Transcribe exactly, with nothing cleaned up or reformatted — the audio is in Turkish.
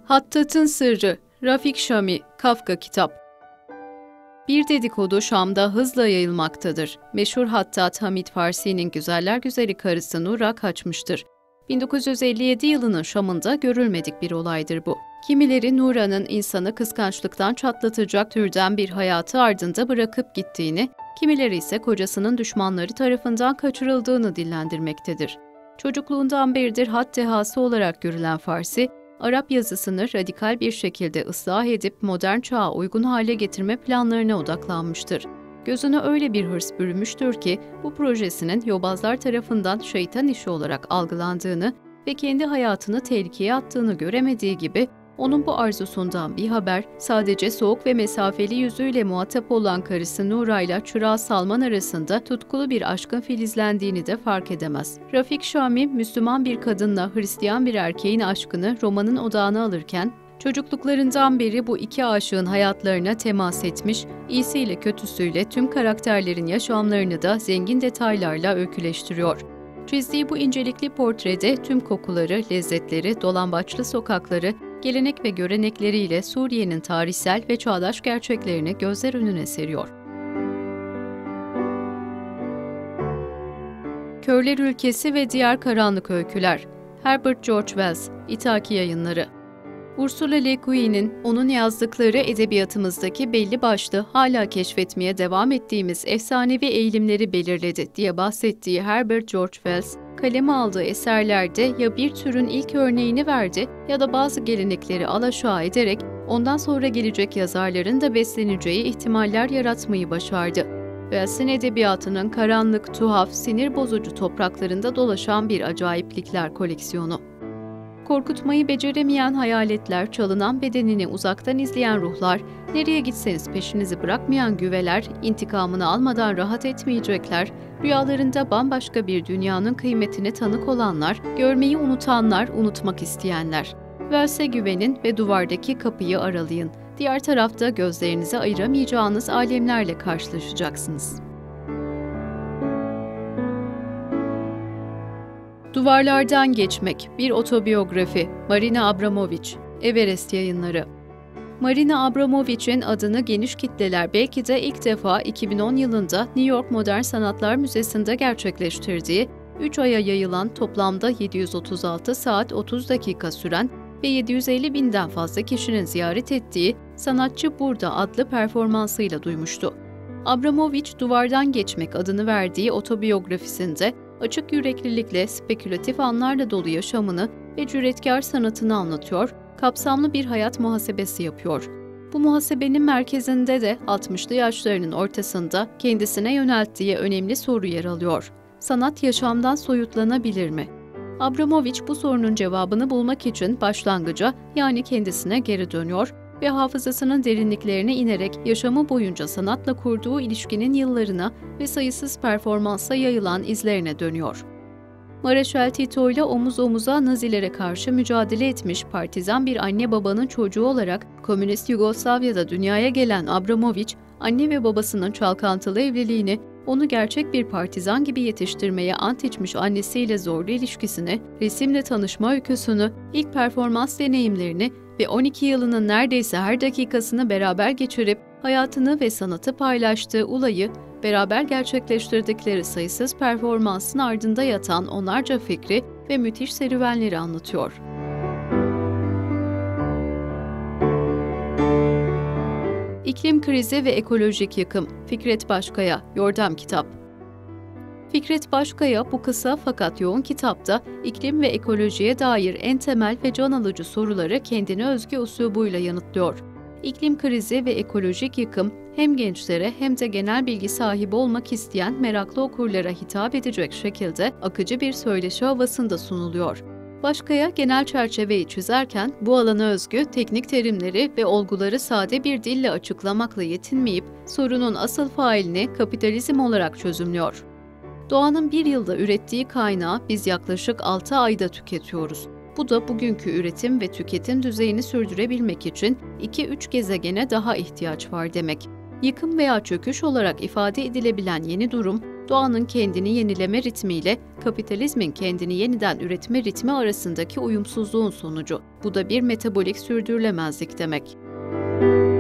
Hattat'ın Sırrı, Rafik Şami, Kafka kitap. Bir dedikodu Şam'da hızla yayılmaktadır. Meşhur Hattat Hamid Farsi'nin güzeller güzeli karısı Nura kaçmıştır. bin dokuz yüz elli yedi yılının Şam'ında görülmedik bir olaydır bu. Kimileri Nura'nın insanı kıskançlıktan çatlatacak türden bir hayatı ardında bırakıp gittiğini, kimileri ise kocasının düşmanları tarafından kaçırıldığını dillendirmektedir. Çocukluğundan beridir hat dehası olarak görülen Farsi, Arap yazısını radikal bir şekilde ıslah edip modern çağa uygun hale getirme planlarına odaklanmıştır. Gözünü öyle bir hırs bürümüştür ki bu projesinin yobazlar tarafından şeytan işi olarak algılandığını ve kendi hayatını tehlikeye attığını göremediği gibi onun bu arzusundan bir haber sadece soğuk ve mesafeli yüzüyle muhatap olan karısı Nura ile çırağı Salman arasında tutkulu bir aşkın filizlendiğini de fark edemez. Rafik Şami, Müslüman bir kadınla Hristiyan bir erkeğin aşkını romanın odağına alırken, çocukluklarından beri bu iki aşığın hayatlarına temas etmiş, iyisiyle kötüsüyle tüm karakterlerin yaşamlarını da zengin detaylarla öyküleştiriyor. Çizdiği bu incelikli portrede tüm kokuları, lezzetleri, dolambaçlı sokakları, gelenek ve görenekleriyle Suriye'nin tarihsel ve çağdaş gerçeklerini gözler önüne seriyor. Körler Ülkesi ve Diğer Karanlık Öyküler, Herbert George Wells, İthaki Yayınları. Ursula Le Guin'in onun yazdıkları edebiyatımızdaki belli başlı hala keşfetmeye devam ettiğimiz efsanevi eğilimleri belirledi diye bahsettiği Herbert George Wells, kaleme aldığı eserlerde ya bir türün ilk örneğini verdi ya da bazı gelenekleri alaşağı ederek ondan sonra gelecek yazarların da besleneceği ihtimaller yaratmayı başardı. Wells'in edebiyatının karanlık, tuhaf, sinir bozucu topraklarında dolaşan bir acayiplikler koleksiyonu. Korkutmayı beceremeyen hayaletler, çalınan bedenini uzaktan izleyen ruhlar, nereye gitseniz peşinizi bırakmayan güveler, intikamını almadan rahat etmeyecekler, rüyalarında bambaşka bir dünyanın kıymetine tanık olanlar, görmeyi unutanlar, unutmak isteyenler. Wells'e güvenin ve duvardaki kapıyı aralayın. Diğer tarafta gözlerinizi ayıramayacağınız alemlerle karşılaşacaksınız. Duvarlardan Geçmek, Bir Otobiyografi, Marina Abramović, Everest Yayınları. Marina Abramović'in adını geniş kitleler belki de ilk defa iki bin on yılında New York Modern Sanatlar Müzesi'nde gerçekleştirdiği, üç aya yayılan toplamda yedi yüz otuz altı saat otuz dakika süren ve yedi yüz elli binden fazla kişinin ziyaret ettiği Sanatçı Burada adlı performansıyla duymuştu. Abramović, Duvardan Geçmek adını verdiği otobiyografisinde açık yüreklilikle spekülatif anlarla dolu yaşamını ve cüretkar sanatını anlatıyor, kapsamlı bir hayat muhasebesi yapıyor. Bu muhasebenin merkezinde de altmışlı yaşlarının ortasında kendisine yönelttiği önemli soru yer alıyor. Sanat yaşamdan soyutlanabilir mi? Abramović bu sorunun cevabını bulmak için başlangıca, yani kendisine geri dönüyor ve hafızasının derinliklerine inerek yaşamı boyunca sanatla kurduğu ilişkinin yıllarına ve sayısız performansa yayılan izlerine dönüyor. Mareşal Tito ile omuz omuza Nazilere karşı mücadele etmiş partizan bir anne babanın çocuğu olarak komünist Yugoslavya'da dünyaya gelen Abramović, anne ve babasının çalkantılı evliliğini, onu gerçek bir partizan gibi yetiştirmeye ant içmiş annesiyle zorlu ilişkisini, resimle tanışma öyküsünü, ilk performans deneyimlerini ve on iki yılının neredeyse her dakikasını beraber geçirip hayatını ve sanatı paylaştığı Ulay'ı, beraber gerçekleştirdikleri sayısız performansın ardında yatan onlarca fikri ve müthiş serüvenleri anlatıyor. İklim Krizi ve Ekolojik Yıkım, Fikret Başkaya, Yordam Kitap. Fikret Başkaya bu kısa fakat yoğun kitapta iklim ve ekolojiye dair en temel ve can alıcı soruları kendine özgü üslubuyla yanıtlıyor. İklim krizi ve ekolojik yıkım hem gençlere hem de genel bilgi sahibi olmak isteyen meraklı okurlara hitap edecek şekilde akıcı bir söyleşi havasında sunuluyor. Başkaya genel çerçeveyi çizerken bu alana özgü teknik terimleri ve olguları sade bir dille açıklamakla yetinmeyip sorunun asıl failini kapitalizm olarak çözümlüyor. Doğanın bir yılda ürettiği kaynağı biz yaklaşık altı ayda tüketiyoruz. Bu da bugünkü üretim ve tüketim düzeyini sürdürebilmek için iki üç gezegene daha ihtiyaç var demek. Yıkım veya çöküş olarak ifade edilebilen yeni durum, doğanın kendini yenileme ritmiyle kapitalizmin kendini yeniden üretme ritmi arasındaki uyumsuzluğun sonucu. Bu da bir metabolik sürdürülemezlik demek.